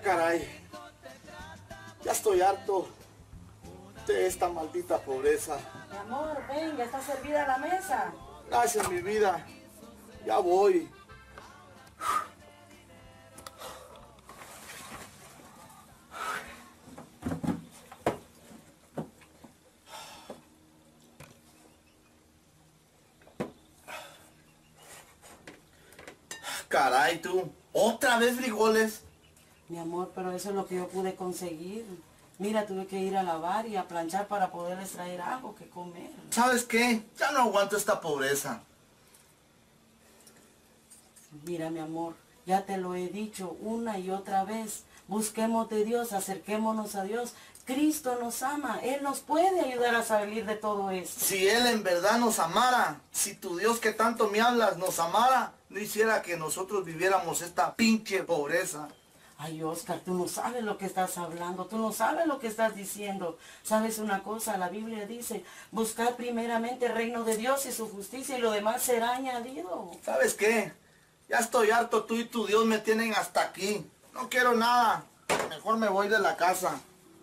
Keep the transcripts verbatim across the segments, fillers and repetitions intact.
caray, ya estoy harto de esta maldita pobreza. Mi amor, ven, ya está servida la mesa. Gracias, mi vida, ya voy. Caray, tú, ¿otra vez frijoles? Mi amor, pero eso es lo que yo pude conseguir. Mira, tuve que ir a lavar y a planchar para poderles traer algo que comer. ¿Sabes qué? Ya no aguanto esta pobreza. Mira, mi amor, ya te lo he dicho una y otra vez. Busquemos de Dios, acerquémonos a Dios. Cristo nos ama, Él nos puede ayudar a salir de todo esto. Si Él en verdad nos amara, si tu Dios que tanto me hablas nos amara, no hiciera que nosotros viviéramos esta pinche pobreza. Ay, Oscar, tú no sabes lo que estás hablando, tú no sabes lo que estás diciendo. ¿Sabes una cosa? La Biblia dice, buscar primeramente el reino de Dios y su justicia y lo demás será añadido. ¿Sabes qué? Ya estoy harto, tú y tu Dios me tienen hasta aquí. No quiero nada, mejor me voy de la casa.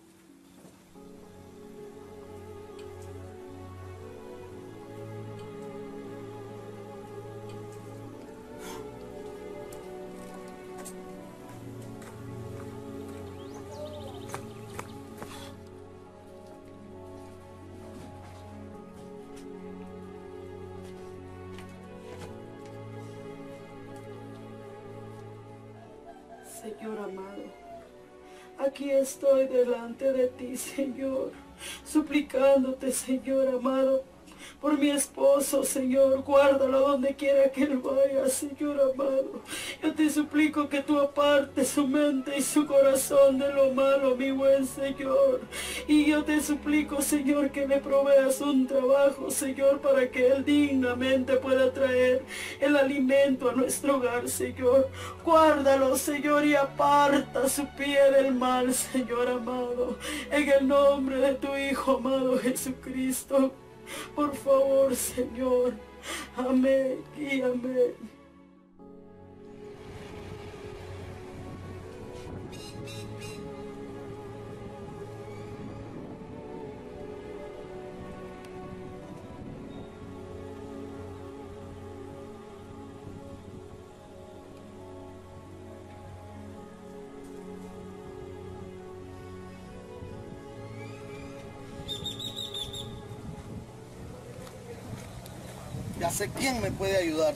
Señor amado, aquí estoy delante de ti, Señor, suplicándote, Señor amado, por mi esposo, Señor, guárdalo donde quiera que él vaya, Señor amado. Yo te suplico que tú apartes su mente y su corazón de lo malo, mi buen Señor. Y yo te suplico, Señor, que le proveas un trabajo, Señor, para que él dignamente pueda traer el alimento a nuestro hogar, Señor. Guárdalo, Señor, y aparta su pie del mal, Señor amado. En el nombre de tu Hijo amado Jesucristo. Por favor, Señor. Amén y amén. Ya sé quién me puede ayudar.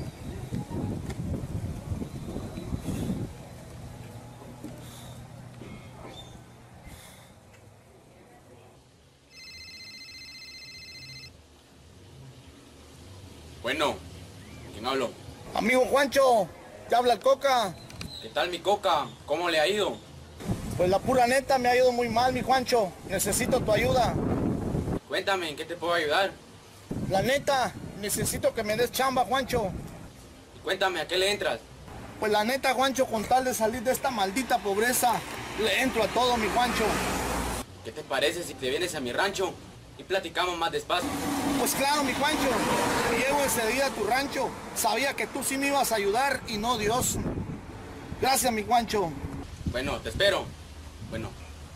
Bueno, ¿quién hablo? Amigo Juancho, te habla el Coca. ¿Qué tal, mi Coca? ¿Cómo le ha ido? Pues la pura neta me ha ido muy mal, mi Juancho. Necesito tu ayuda. Cuéntame, ¿en qué te puedo ayudar? La neta, necesito que me des chamba, Juancho. Y cuéntame, ¿a qué le entras? Pues la neta, Juancho, con tal de salir de esta maldita pobreza, le entro a todo, mi Juancho. ¿Qué te parece si te vienes a mi rancho y platicamos más despacio? Pues claro, mi Juancho. Llego ese día a tu rancho. Sabía que tú sí me ibas a ayudar y no Dios. Gracias, mi Juancho. Bueno, te espero. Bueno.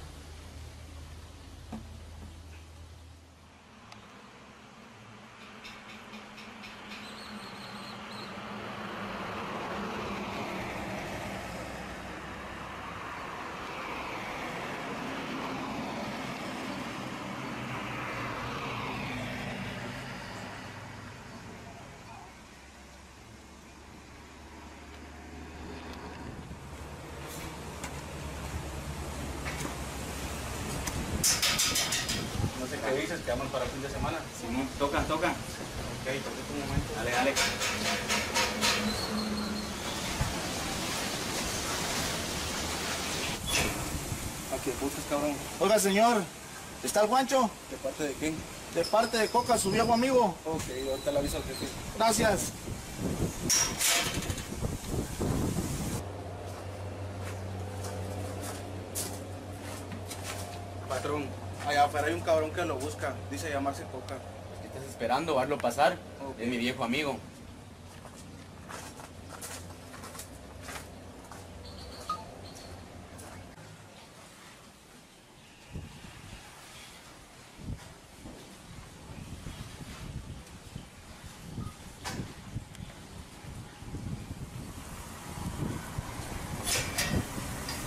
No sé qué dices, quedamos para el fin de semana. Simón, tocan, tocan. Ok, perfecto, un momento. Dale, dale. ¿A quién buscas, cabrón? Oiga, señor, ¿está el Juancho? ¿De parte de quién? De parte de Coca, su viejo amigo. Ok, ahorita le aviso al jefe. Gracias. Patrón, allá afuera hay un cabrón que lo busca. Dice llamarse Coca. ¿Qué estás esperando? Verlo pasar. Ok. Es mi viejo amigo.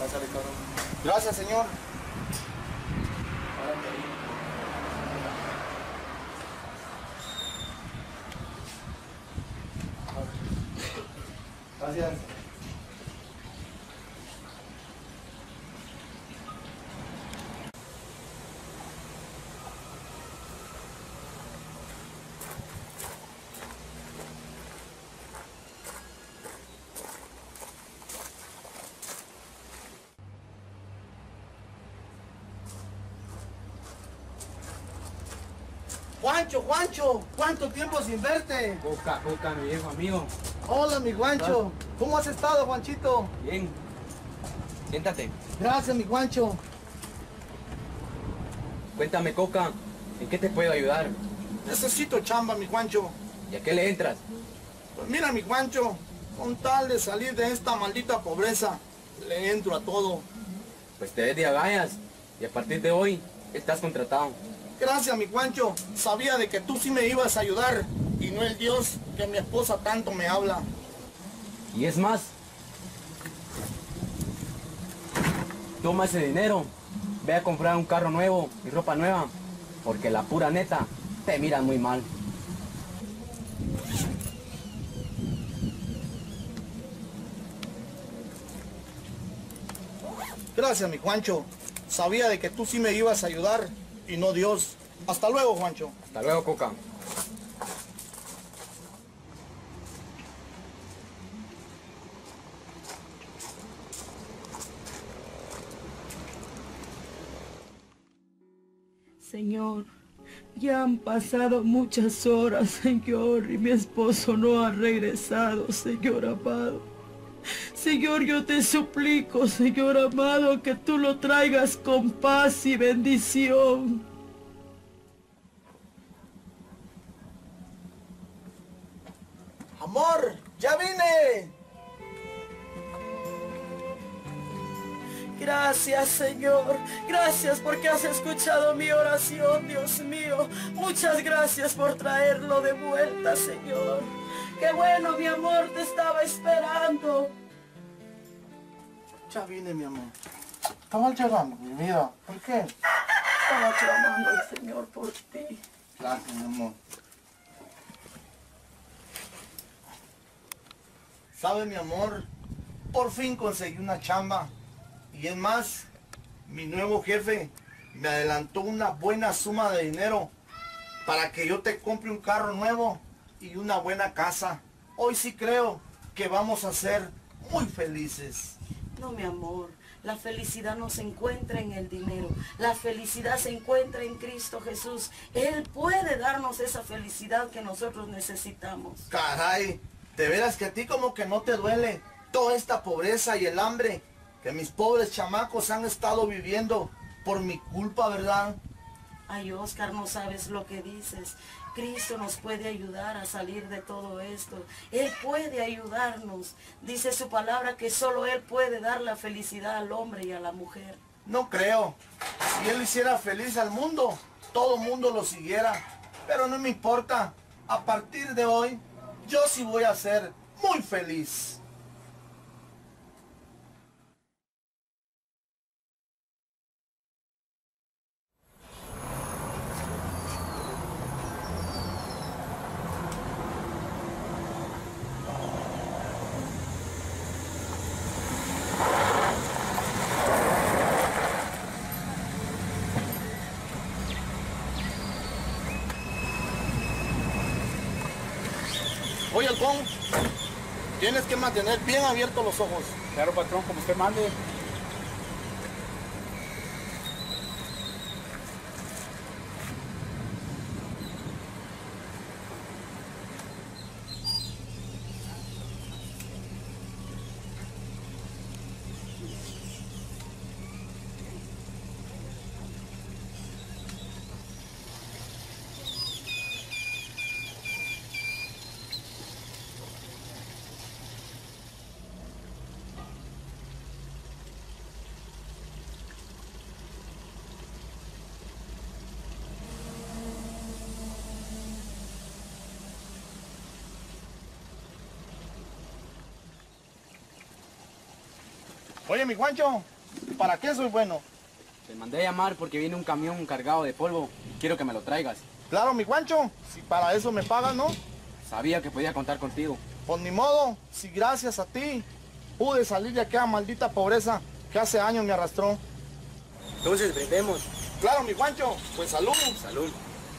Pásale, cabrón. Gracias, señor. Gracias. Juancho, Juancho, ¿cuánto tiempo sin verte? Coca, Coca, mi viejo amigo. Hola, mi Juancho. ¿Cómo has estado, Juanchito? Bien. Siéntate. Gracias, mi Juancho. Cuéntame, Coca, ¿en qué te puedo ayudar? Necesito chamba, mi Juancho. ¿Y a qué le entras? Pues mira, mi Juancho, con tal de salir de esta maldita pobreza, le entro a todo. Pues te ves de agallas y a partir de hoy estás contratado. Gracias, mi Juancho. Sabía de que tú sí me ibas a ayudar y no el Dios que mi esposa tanto me habla. Y es más, toma ese dinero, ve a comprar un carro nuevo y ropa nueva, porque la pura neta te miran muy mal. Gracias, mi Juancho. Sabía de que tú sí me ibas a ayudar y no Dios. Hasta luego, Juancho. Hasta luego, Coca. Señor, ya han pasado muchas horas, Señor, y mi esposo no ha regresado, Señor amado. Señor, yo te suplico, Señor amado, que tú lo traigas con paz y bendición. Amor, ya vine. Gracias, Señor. Gracias porque has escuchado mi oración, Dios mío. Muchas gracias por traerlo de vuelta, Señor. Qué bueno, mi amor, te estaba esperando. Ya vine, mi amor. Estaba llorando, mi vida. ¿Por qué? Estaba clamando al Señor por ti. Gracias, mi amor. ¿Sabe, mi amor? Por fin conseguí una chamba. Y es más, mi nuevo jefe me adelantó una buena suma de dinero para que yo te compre un carro nuevo y una buena casa. Hoy sí creo que vamos a ser muy felices. No, mi amor, la felicidad no se encuentra en el dinero. La felicidad se encuentra en Cristo Jesús. Él puede darnos esa felicidad que nosotros necesitamos. Caray, de veras que a ti como que no te duele toda esta pobreza y el hambre que mis pobres chamacos han estado viviendo por mi culpa, ¿verdad? Ay, Oscar, no sabes lo que dices. Cristo nos puede ayudar a salir de todo esto. Él puede ayudarnos. Dice su palabra que solo Él puede dar la felicidad al hombre y a la mujer. No creo. Si Él hiciera feliz al mundo, todo el mundo lo siguiera. Pero no me importa. A partir de hoy, yo sí voy a ser muy feliz. Oye, Halcón, tienes que mantener bien abiertos los ojos. Claro, patrón, como usted mande. Oye, mi Juancho, para qué soy bueno? Te mandé a llamar porque viene un camión cargado de polvo. Quiero que me lo traigas. Claro, mi Juancho, si para eso me pagan, ¿no? Sabía que podía contar contigo. Pues ni modo, si gracias a ti pude salir de aquella maldita pobreza que hace años me arrastró. Entonces, brindemos. Claro, mi Juancho, pues salud. Salud.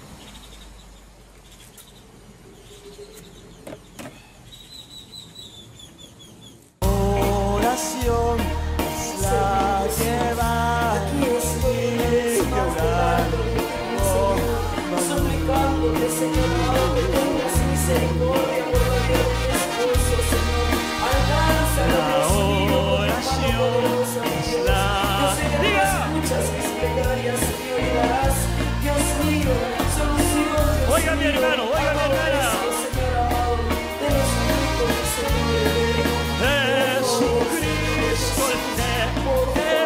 Oración es la que va Aquí estoy, llorando. suplicándote, Señor, amado, que tengas misericordia por la vida de mi esposo, Señor. Alcánzalo, Dios mío, con tu mano poderosa, mi Dios. Yo sé que tú escuchas mis plegarias, Señor, y darás, Dios mío, solución, Dios Oiga, mi mío, hermano, oiga, a mi todo hermana. esto, Señor amado, te lo suplico, mi Señor. Jesucristo el que te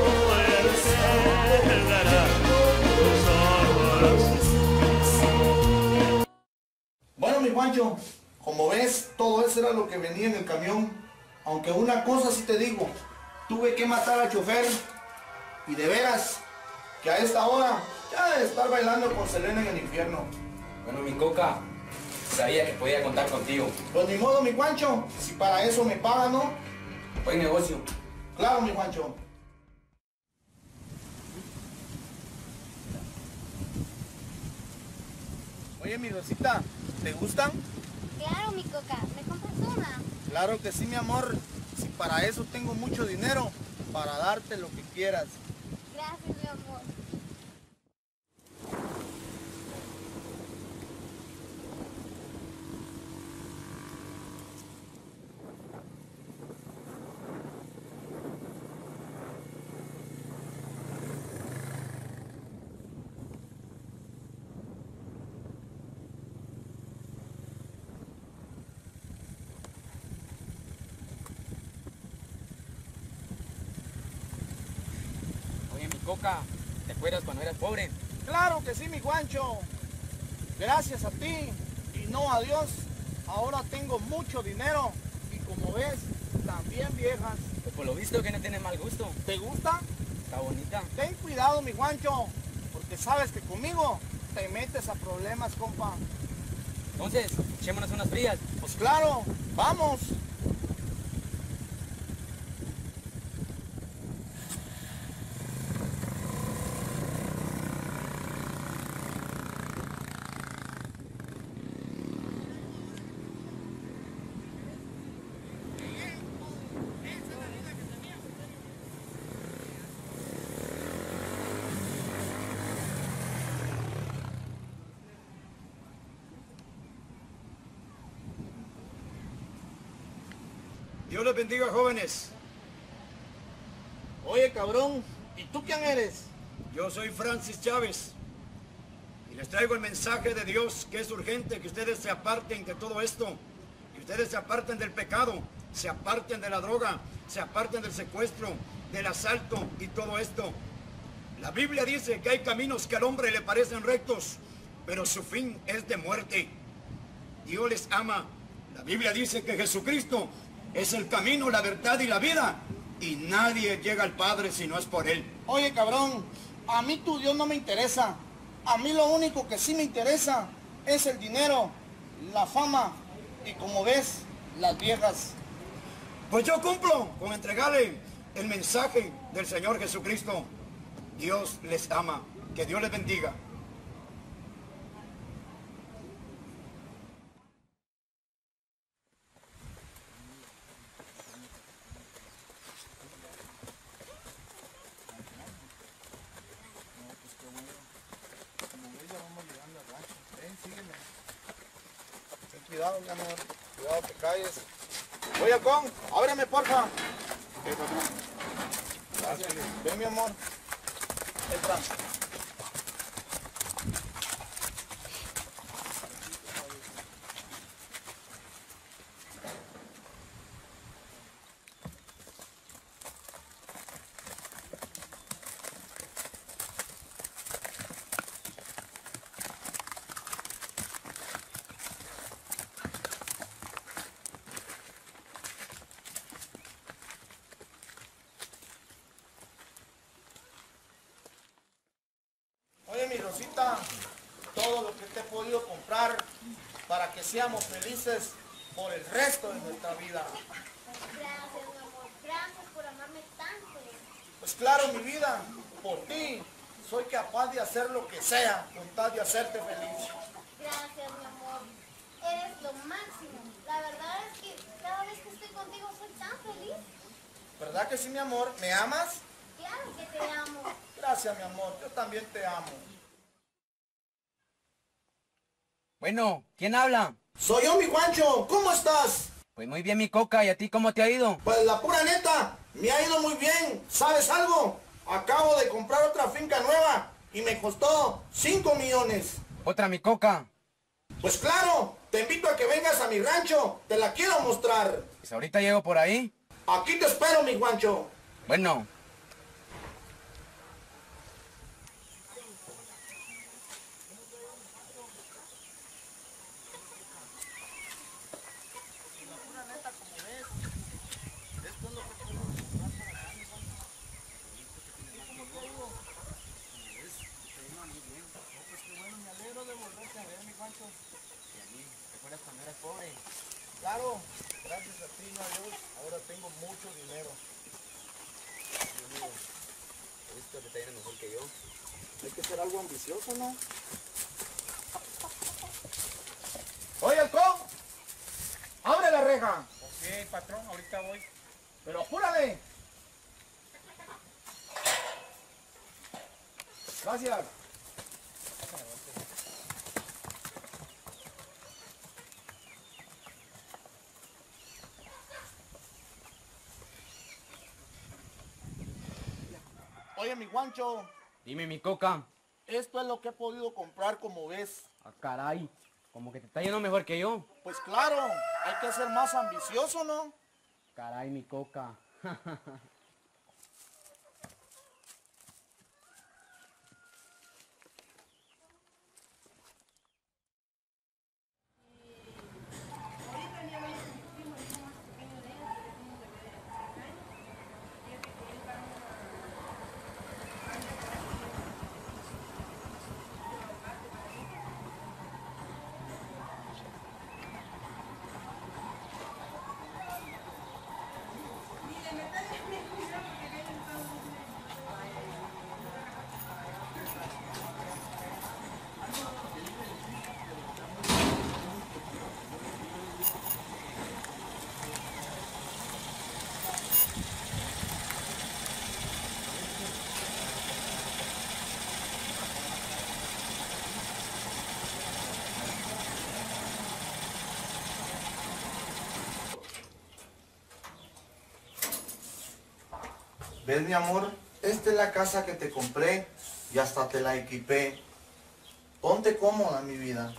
dará los ojos. Bueno, mi Juancho, como ves, todo eso era lo que venía en el camión. Aunque una cosa sí te digo, tuve que matar al chofer. Y de veras, que a esta hora ya debe estar bailando con Selena en el infierno. Bueno, mi Coca, sabía que podía contar contigo. Pues ni modo, mi Juancho, si para eso me pagan, ¿no? Buen negocio. Claro, mi Juancho. Oye, mi Rosita, ¿te gustan? Claro, mi Coca, ¿me compras una? Claro que sí, mi amor. Si para eso tengo mucho dinero, para darte lo que quieras. Gracias, mi amor. Oye, mi Coca, ¿te acuerdas cuando eras pobre? Claro que sí, mi Juancho. Gracias a ti y no a Dios, ahora tengo mucho dinero y como ves, también viejas. Pues por lo visto que no tienes mal gusto. ¿Te gusta? Está bonita. Ten cuidado, mi Juancho, porque sabes que conmigo te metes a problemas, compa. Entonces, echémonos unas frías. Pues claro, vamos. Dios les bendiga, jóvenes. Oye, cabrón, ¿y tú quién eres? Yo soy Francis Chávez y les traigo el mensaje de Dios, que es urgente que ustedes se aparten de todo esto, que ustedes se aparten del pecado, se aparten de la droga, se aparten del secuestro, del asalto y todo esto. La Biblia dice que hay caminos que al hombre le parecen rectos, pero su fin es de muerte. Dios les ama. La Biblia dice que Jesucristo es el camino, la verdad y la vida, y nadie llega al Padre si no es por Él. Oye, cabrón, a mí tu Dios no me interesa. A mí lo único que sí me interesa es el dinero, la fama y, como ves, las viejas. Pues yo cumplo con entregarle el mensaje del Señor Jesucristo. Dios les ama. Que Dios les bendiga. Ten cuidado, mi amor. Cuidado, te calles. Oye, Halcón, ábreme, porfa. Gracias. Ven, mi amor. Entra. Rosita, todo lo que te he podido comprar para que seamos felices por el resto de nuestra vida. Gracias, mi amor. Gracias por amarme tanto. Pues claro, mi vida, por ti soy capaz de hacer lo que sea con tal de hacerte feliz. Gracias, mi amor. Eres lo máximo. La verdad es que cada vez que estoy contigo soy tan feliz. ¿Verdad que sí, mi amor? ¿Me amas? Claro que te amo. Gracias, mi amor. Yo también te amo. Bueno, ¿quién habla? Soy yo, mi Juancho. ¿Cómo estás? Pues muy bien, mi Coca. ¿Y a ti cómo te ha ido? Pues la pura neta, me ha ido muy bien. ¿Sabes algo? Acabo de comprar otra finca nueva y me costó cinco millones. Otra, mi Coca. Pues claro, te invito a que vengas a mi rancho. Te la quiero mostrar. Pues ahorita llego por ahí. Aquí te espero, mi Juancho. Bueno. Claro, gracias a ti, no a Dios, ahora tengo mucho dinero. Esto te está mejor que yo. Hay que ser algo ambicioso, ¿no? Oye, Halcón, abre la reja. Ok, patrón, ahorita voy. Pero apúrale. Gracias. Oye, mi Juancho, Dime, mi Coca. esto es lo que he podido comprar, como ves. Ah, caray. Como que te está yendo mejor que yo. Pues claro, hay que ser más ambicioso, ¿no? Caray, mi Coca. ¿Ves, mi amor? Esta es la casa que te compré y hasta te la equipé. Ponte cómoda, mi vida.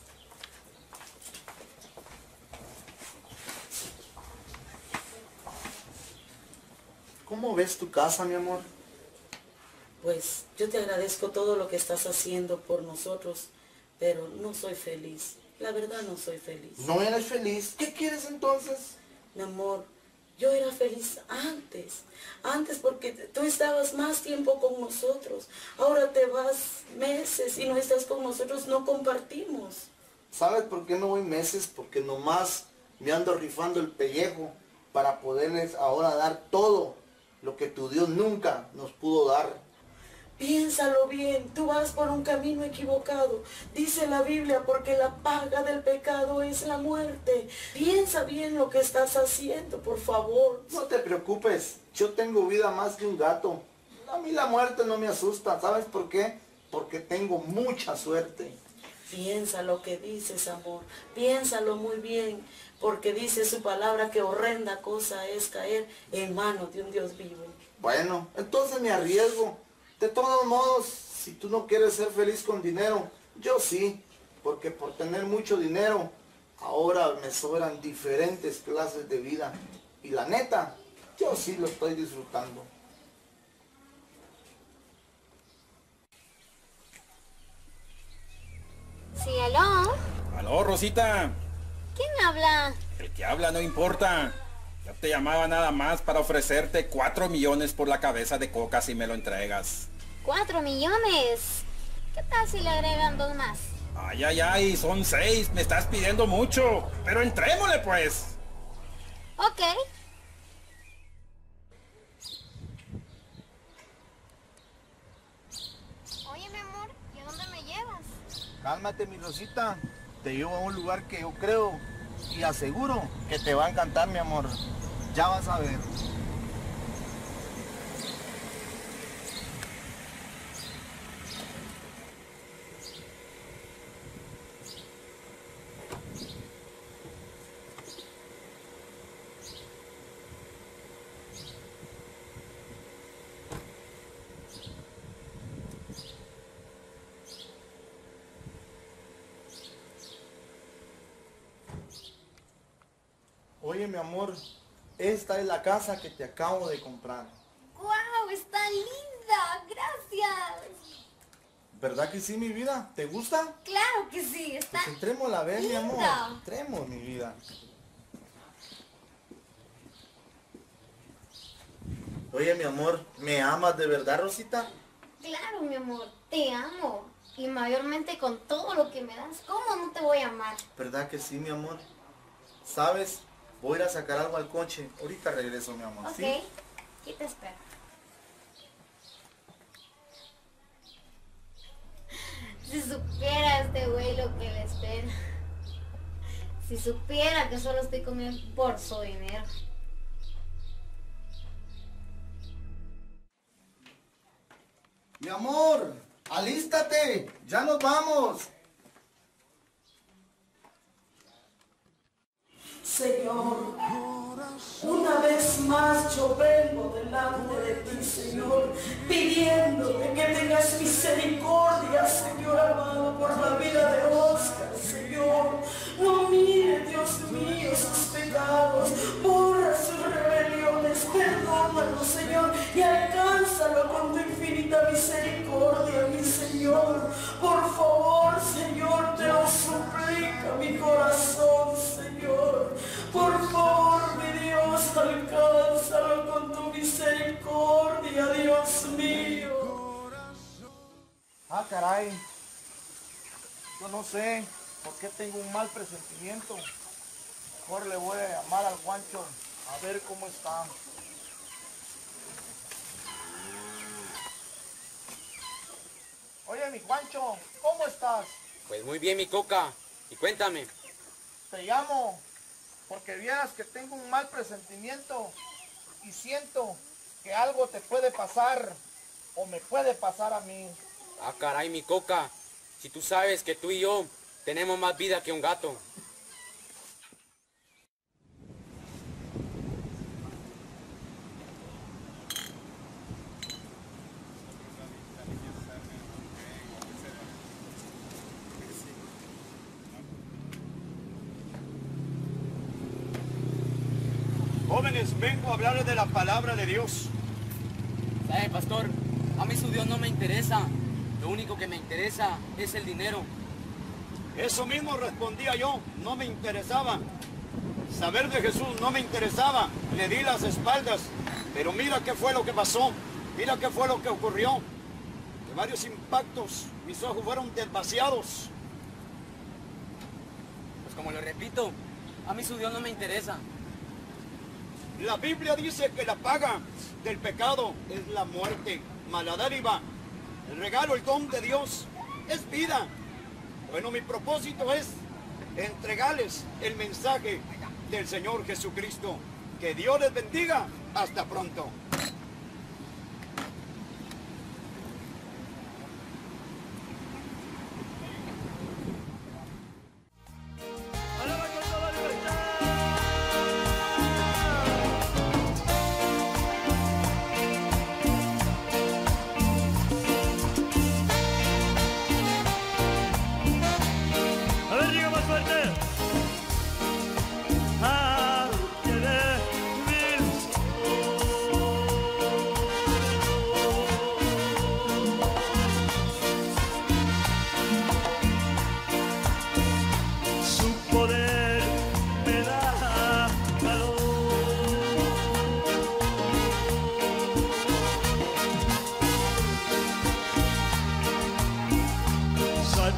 ¿Cómo ves tu casa, mi amor? Pues yo te agradezco todo lo que estás haciendo por nosotros, pero no soy feliz. La verdad no soy feliz. ¿No eres feliz? ¿Qué quieres entonces? Mi amor, yo era feliz antes. Antes porque tú estabas más tiempo con nosotros. Ahora te vas meses y no estás con nosotros, no compartimos. ¿Sabes por qué me voy meses? Porque nomás me ando rifando el pellejo para poderles ahora dar todo lo que tu Dios nunca nos pudo dar. Piénsalo bien, tú vas por un camino equivocado. Dice la Biblia, porque la paga del pecado es la muerte. Piensa bien lo que estás haciendo, por favor. No te preocupes, yo tengo vida más que un gato. A mí la muerte no me asusta, ¿sabes por qué? Porque tengo mucha suerte. Piensa lo que dices, amor. Piénsalo muy bien, porque dice su palabra que horrenda cosa es caer en manos de un Dios vivo. Bueno, entonces me arriesgo. De todos modos, si tú no quieres ser feliz con dinero, yo sí, porque por tener mucho dinero, ahora me sobran diferentes clases de vida. Y la neta, yo sí lo estoy disfrutando. Sí, aló. Aló, Rosita. ¿Quién habla? El que habla no importa. Yo te llamaba nada más para ofrecerte cuatro millones por la cabeza de Coca si me lo entregas. Cuatro millones. ¿Qué tal si le agregan dos más? Ay, ay, ay, son seis. Me estás pidiendo mucho. Pero entrémosle, pues. Ok. Oye, mi amor, ¿y a dónde me llevas? Cálmate, mi Rosita. Te llevo a un lugar que yo creo y aseguro que te va a encantar, mi amor. Ya vas a ver. Oye, mi amor, esta es la casa que te acabo de comprar. ¡Guau! ¡Está linda! ¡Gracias! ¿Verdad que sí, mi vida? ¿Te gusta? Claro que sí, está Pues entremos a ver, mi amor. linda. Entremos, mi vida. Oye, mi amor, ¿me amas de verdad, Rosita? Claro, mi amor, te amo. Y mayormente con todo lo que me das, ¿cómo no te voy a amar? ¿Verdad que sí, mi amor? ¿Sabes? Voy a ir a sacar algo al coche. Ahorita regreso, mi amor. Ok, ¿Sí? aquí te espero. Si supiera este güey lo que le espera. Si supiera que solo estoy con él por su dinero. Mi amor, alístate. Ya nos vamos. Señor, una vez más yo vengo delante de ti, Señor, pidiéndote que tengas misericordia, Señor amado, por la vida de Oscar, Señor. No mire, Dios mío, sus pecados, borra sus rebeliones, perdónalo, Señor, y alcánzalo con tu infinita misericordia, mi Señor. Por favor, Señor, te lo suplica mi corazón, Señor. Por favor, mi Dios, alcánzalo con tu misericordia, Dios mío. Ah, caray. Yo no sé por qué tengo un mal presentimiento. Mejor le voy a llamar al Juancho a ver cómo está. Oye, mi Juancho, ¿cómo estás? Pues muy bien, mi Coca. Y cuéntame. Te llamo porque vieras que tengo un mal presentimiento y siento que algo te puede pasar o me puede pasar a mí. Ah, caray, mi Coca. Si tú sabes que tú y yo tenemos más vida que un gato. Jóvenes, vengo a hablarles de la palabra de Dios. ¿Sabe, pastor? A mí su Dios no me interesa. Lo único que me interesa es el dinero. Eso mismo respondía yo, no me interesaba. Saber de Jesús no me interesaba, le di las espaldas. Pero mira qué fue lo que pasó, mira qué fue lo que ocurrió. De varios impactos, mis ojos fueron desvaciados. Pues como lo repito, a mí su Dios no me interesa. La Biblia dice que la paga del pecado es la muerte, mala dádiva. El regalo, el don de Dios es vida. Bueno, mi propósito es entregarles el mensaje del Señor Jesucristo. Que Dios les bendiga. Hasta pronto. A ver, diga más fuerte. Ah, que de mil.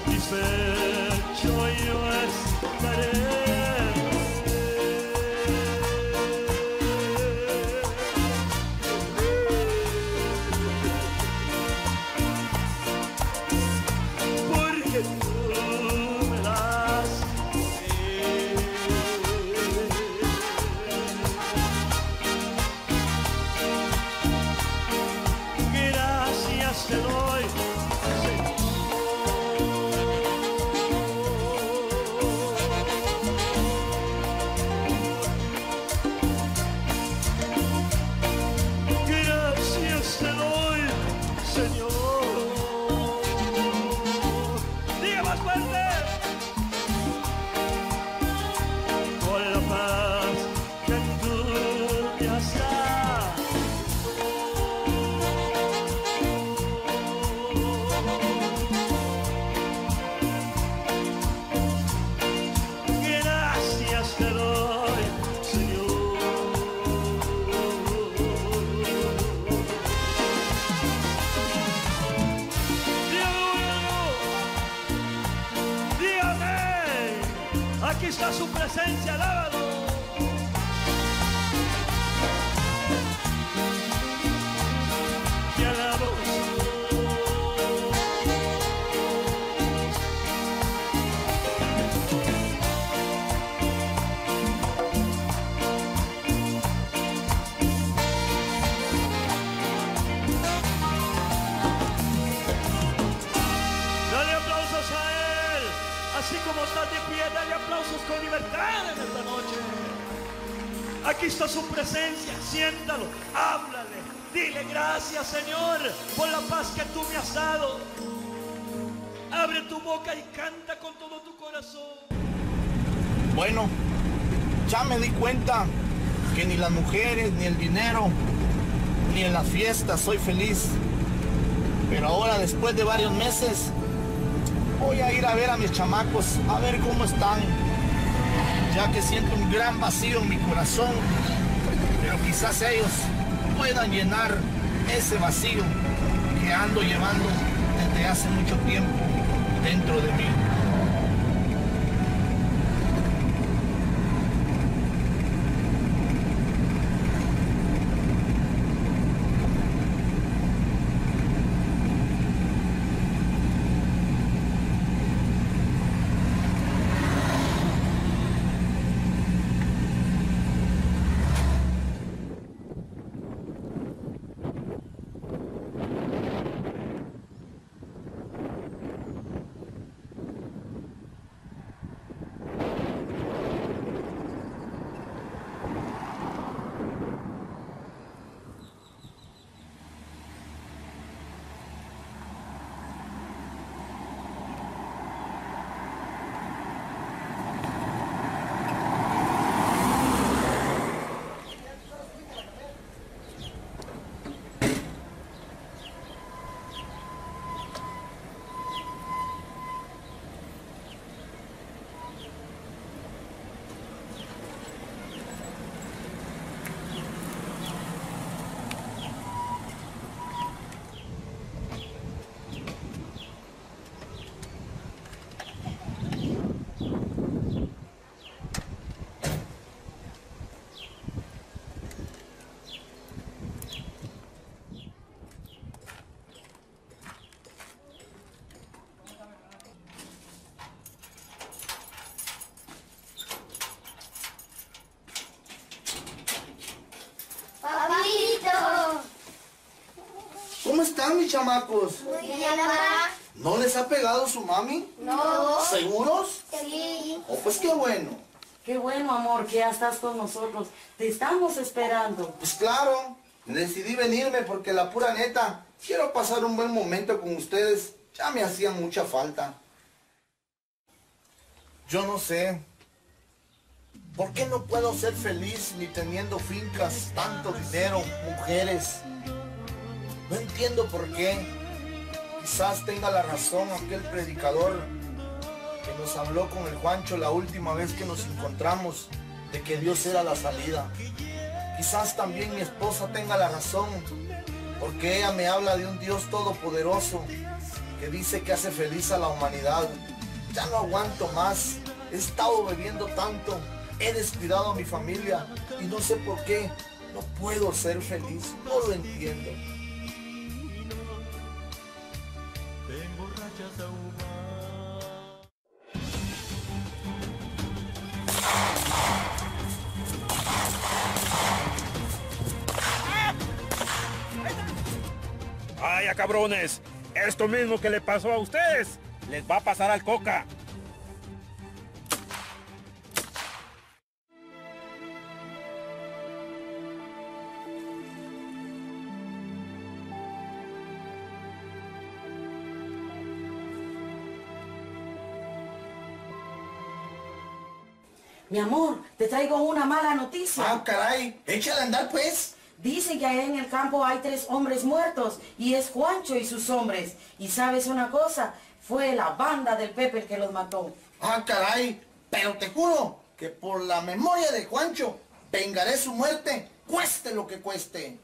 satisfecho yo estaré. Te doy, gracias te doy, Señor. Diga más fuerte. Por la paz que tú me has dado. Te doy, Señor. Dígame, aquí está su presencia, alábalo. Te alabo. Así como estás de pie, dale aplausos con libertad en esta noche. Aquí está su presencia, siéntalo, háblale, dile gracias, Señor, por la paz que tú me has dado. Abre tu boca y canta con todo tu corazón. Bueno, ya me di cuenta que ni las mujeres, ni el dinero, ni en las fiestas soy feliz. Pero ahora, después de varios meses, voy a ir a ver a mis chamacos, a ver cómo están, ya que siento un gran vacío en mi corazón, pero quizás ellos puedan llenar ese vacío que ando llevando desde hace mucho tiempo dentro de mí. ¿Cómo están mis chamacos? Muy bien, mamá. ¿No les ha pegado su mami? No. ¿Seguros? Sí. Oh, pues qué bueno. Qué bueno, amor, que ya estás con nosotros. Te estamos esperando. Pues claro, decidí venirme porque la pura neta, quiero pasar un buen momento con ustedes. Ya me hacían mucha falta. Yo no sé, ¿por qué no puedo ser feliz ni teniendo fincas, tanto dinero, mujeres? No entiendo por qué. Quizás tenga la razón aquel predicador que nos habló con el Juancho la última vez que nos encontramos, de que Dios era la salida. Quizás también mi esposa tenga la razón, Porque ella me habla de un Dios todopoderoso que dice que hace feliz a la humanidad. Ya no aguanto más. He estado bebiendo tanto. He descuidado a mi familia y no sé por qué. No puedo ser feliz. No lo entiendo. ¡Vaya, cabrones! Esto mismo que le pasó a ustedes, les va a pasar al Coca. Mi amor, te traigo una mala noticia. Ah, caray. Échale a andar, pues. Dicen que allá en el campo hay tres hombres muertos y es Juancho y sus hombres. Y sabes una cosa, fue la banda del Pepe el que los mató. Ah, caray. Pero te juro que por la memoria de Juancho vengaré su muerte, cueste lo que cueste.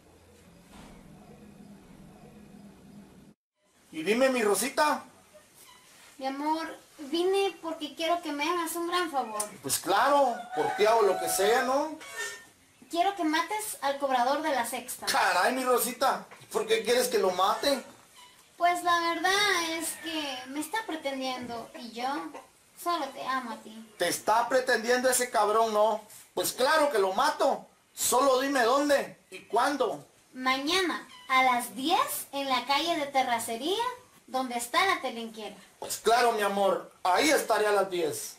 Y dime, mi Rosita. Mi amor, vine porque quiero que me hagas un gran favor. Pues claro, por ti hago lo que sea, ¿no? Quiero que mates al cobrador de la sexta. Caray, mi Rosita, ¿por qué quieres que lo mate? Pues la verdad es que me está pretendiendo y yo solo te amo a ti. Te está pretendiendo ese cabrón, ¿no? Pues claro que lo mato. Solo dime dónde y cuándo. Mañana a las diez en la calle de Terracería, donde está la telenquiera. Pues claro, mi amor, ahí estaré a las diez.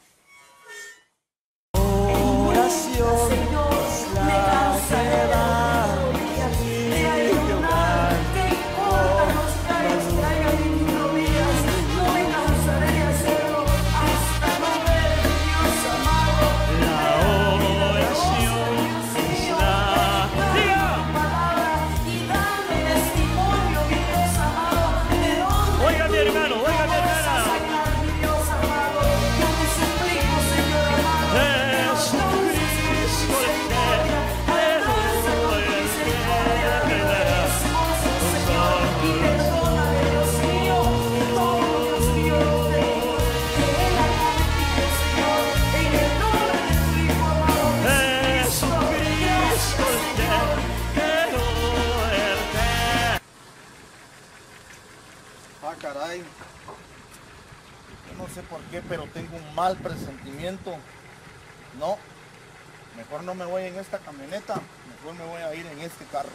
Oración, Señor, me cansaré de la rodillas, de ayunar, que importa los calles que haya en mis rodillas, no me cansaré de hacerlo hasta no ver a Dios amado. La oración es la palabra y dame testimonio, mi Dios amado, de dónde Oiga, mi hermano, oiga, mi hermana. sacar, mi Dios amado. Yo te suplico, Señor amado. Ah, caray. Yo no sé por qué, pero tengo un mal presentimiento. No, mejor no me voy en esta camioneta, mejor me voy a ir en este carro.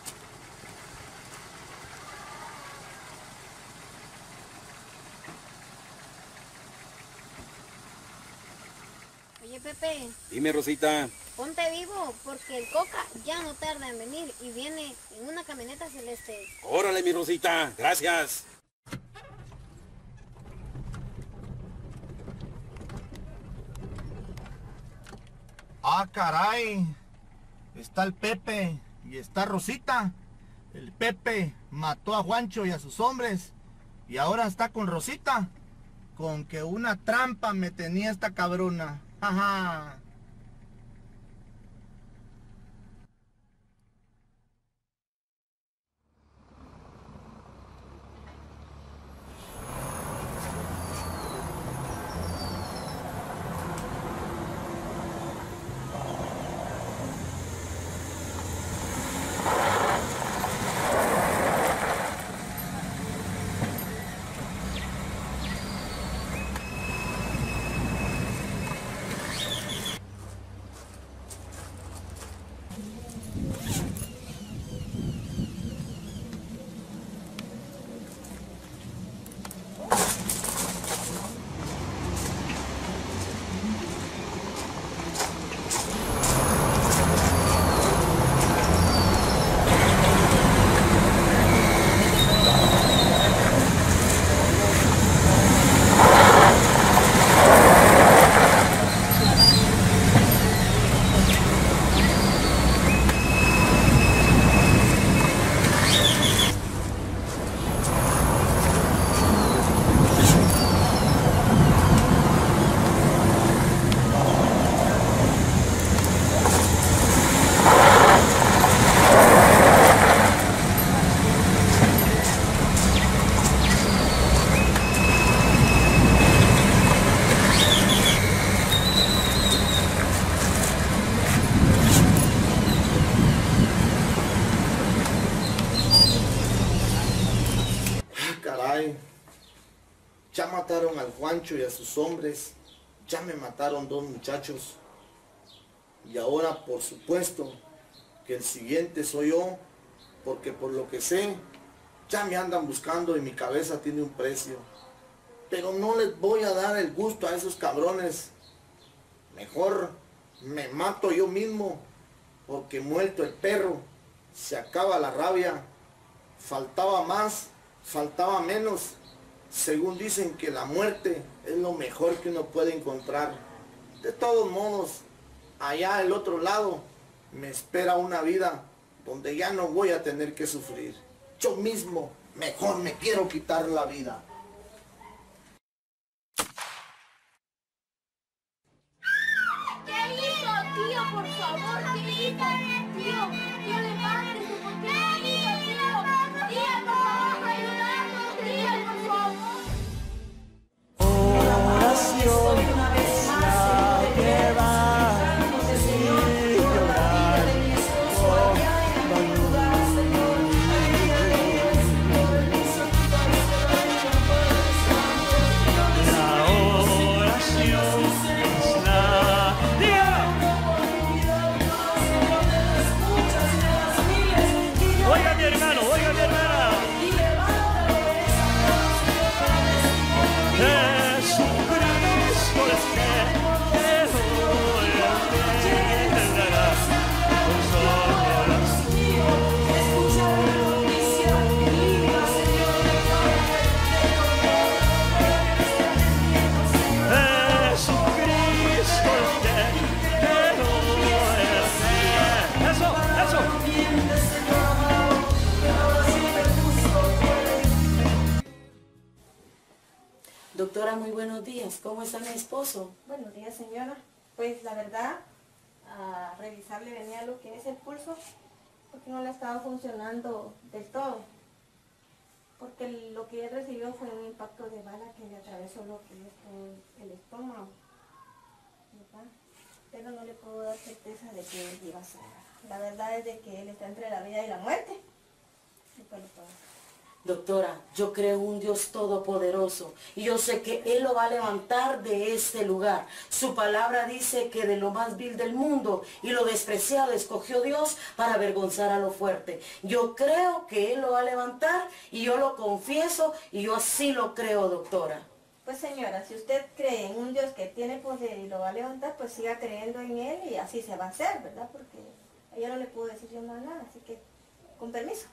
Oye, Pepe, Dime, Rosita. ponte vivo porque el Coca ya no tarda en venir y viene en una camioneta celeste. Órale, mi Rosita. Gracias. Ah, caray. Está el Pepe y está Rosita. El Pepe mató a Juancho y a sus hombres. Y ahora está con Rosita. Con que una trampa me tenía esta cabrona. Ajá. caray. Ya mataron al Juancho y a sus hombres. Ya me mataron dos muchachos. Y ahora, por supuesto, que el siguiente soy yo, porque por lo que sé, ya me andan buscando y mi cabeza tiene un precio. Pero no les voy a dar el gusto a esos cabrones. Mejor me mato yo mismo, porque muerto el perro, se acaba la rabia. Faltaba más, faltaba menos. Según dicen que la muerte es lo mejor que uno puede encontrar. De todos modos, allá al otro lado me espera una vida donde ya no voy a tener que sufrir. Yo mismo mejor me quiero quitar la vida. ¿Qué hizo, tío? Por favor, ¿qué hizo? Tío, tío, levántese, ¿por qué hizo, tío? Tío, por favor, ayúdanos, tío, por favor. Estoy una vez más, Señor, de rogándote, Señor, por la vida de mi esposo allá en aquel lugar, Señor. Ayúdame, Señor, hizo tu La oración es la Oiga mi hermano, oiga mi hermana. Jesucristo es que hoy entienderá con su Jesucristo es que hoy entienderá. Eso, eso. Doctora, muy buenos días. ¿Cómo está mi esposo? Buenos días, señora. Pues la verdad, a revisarle venía lo que es el pulso, porque no le estaba funcionando del todo. Porque lo que él recibió fue un impacto de bala que le atravesó lo que es todo el estómago, ¿verdad? Pero no le puedo dar certeza de que él iba a sanar. La verdad es de que él está entre la vida y la muerte. Y pues lo puedo hacer. Doctora, yo creo en un Dios todopoderoso y yo sé que Él lo va a levantar de este lugar. Su palabra dice que de lo más vil del mundo y lo despreciado escogió Dios para avergonzar a lo fuerte. Yo creo que Él lo va a levantar y yo lo confieso y yo así lo creo, doctora. Pues señora, si usted cree en un Dios que tiene poder y lo va a levantar, pues siga creyendo en Él y así se va a hacer, ¿verdad? Porque ella no le puedo decir yo más nada, así que con permiso.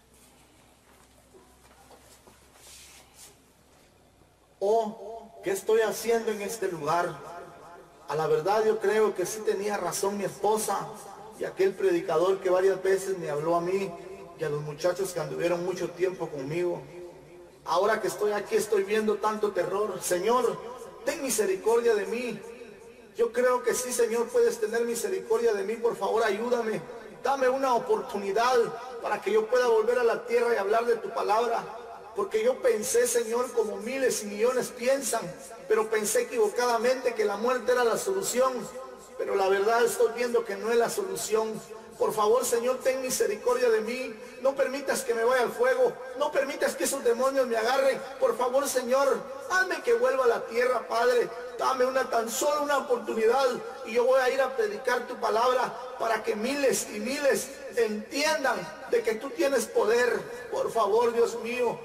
Oh, ¿qué estoy haciendo en este lugar? A la verdad yo creo que sí tenía razón mi esposa y aquel predicador que varias veces me habló a mí y a los muchachos que anduvieron mucho tiempo conmigo. Ahora que estoy aquí estoy viendo tanto terror. Señor, ten misericordia de mí. Yo creo que sí, Señor, puedes tener misericordia de mí. Por favor, ayúdame. Dame una oportunidad para que yo pueda volver a la tierra y hablar de tu palabra. Porque yo pensé, Señor, como miles y millones piensan, pero pensé equivocadamente que la muerte era la solución. Pero la verdad estoy viendo que no es la solución. Por favor, Señor, ten misericordia de mí. No permitas que me vaya al fuego. No permitas que esos demonios me agarren. Por favor, Señor, hazme que vuelva a la tierra, Padre. Dame una tan solo una oportunidad y yo voy a ir a predicar tu palabra para que miles y miles entiendan de que tú tienes poder. Por favor, Dios mío.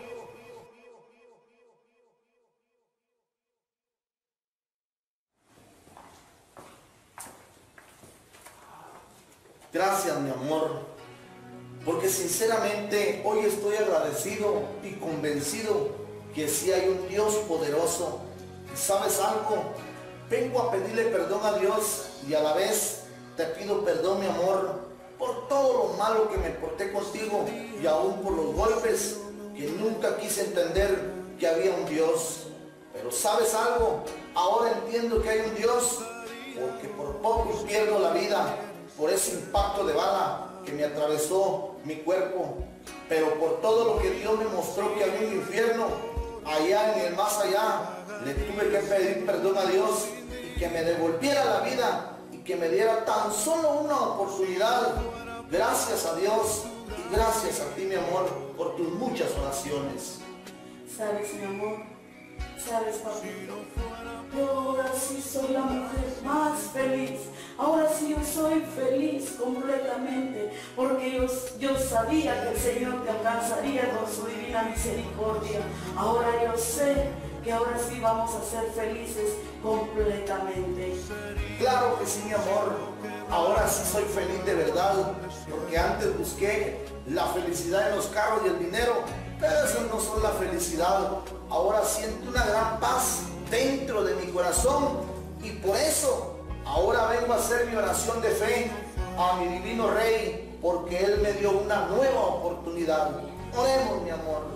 Gracias, mi amor, porque sinceramente hoy estoy agradecido y convencido que sí hay un Dios poderoso. ¿Y sabes algo? Vengo a pedirle perdón a Dios y a la vez te pido perdón, mi amor, por todo lo malo que me porté contigo y aún por los golpes que nunca quise entender que había un Dios. Pero ¿sabes algo? Ahora entiendo que hay un Dios, porque por poco pierdo la vida por ese impacto de bala que me atravesó mi cuerpo, pero por todo lo que Dios me mostró que había un infierno, allá en el más allá, le tuve que pedir perdón a Dios y que me devolviera la vida y que me diera tan solo una oportunidad. Gracias a Dios y gracias a ti, mi amor, por tus muchas oraciones. Sabes, mi amor, sabes, papi, yo ahora sí soy la mujer más feliz. Ahora sí yo soy feliz completamente, porque yo, yo sabía que el Señor te alcanzaría con su divina misericordia. Ahora yo sé que ahora sí vamos a ser felices completamente. Claro que sí, mi amor. Ahora sí soy feliz de verdad, porque antes busqué la felicidad en los carros y el dinero, pero eso no son la felicidad. Ahora siento una gran paz dentro de mi corazón y por eso ahora vengo a hacer mi oración de fe a mi divino Rey, porque Él me dio una nueva oportunidad. Oremos, mi amor.